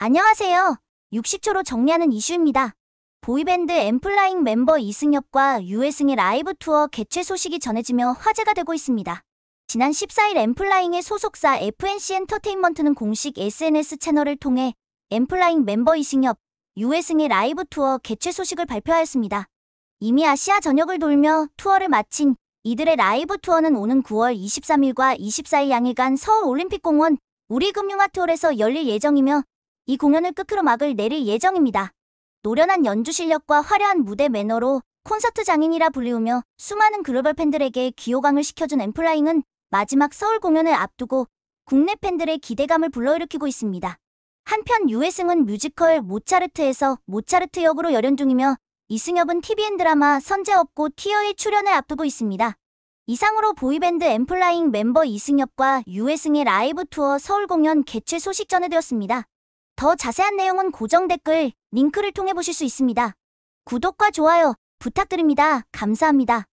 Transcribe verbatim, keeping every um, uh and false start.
안녕하세요. 육십 초로 정리하는 이슈입니다. 보이밴드 엠플라잉 멤버 이승엽과 유해승의 라이브 투어 개최 소식이 전해지며 화제가 되고 있습니다. 지난 십사 일 엠플라잉의 소속사 에프엔씨 엔터테인먼트는 공식 에스엔에스 채널을 통해 엠플라잉 멤버 이승엽, 유해승의 라이브 투어 개최 소식을 발표하였습니다. 이미 아시아 전역을 돌며 투어를 마친 이들의 라이브 투어는 오는 구월 이십삼일과 이십사일 양일간 서울올림픽공원 우리금융아트홀에서 열릴 예정이며 이 공연을 끝으로 막을 내릴 예정입니다. 노련한 연주 실력과 화려한 무대 매너로 콘서트 장인이라 불리우며 수많은 글로벌 팬들에게 귀호강을 시켜준 엠플라잉은 마지막 서울 공연을 앞두고 국내 팬들의 기대감을 불러일으키고 있습니다. 한편 유해승은 뮤지컬 모차르트에서 모차르트 역으로 열연 중이며 이승엽은 티비엔 드라마 선제업고 티어의 출연을 앞두고 있습니다. 이상으로 보이밴드 엠플라잉 멤버 이승엽과 유해승의 라이브 투어 서울 공연 개최 소식 전해드렸습니다. 더 자세한 내용은 고정 댓글, 링크를 통해 보실 수 있습니다. 구독과 좋아요 부탁드립니다. 감사합니다.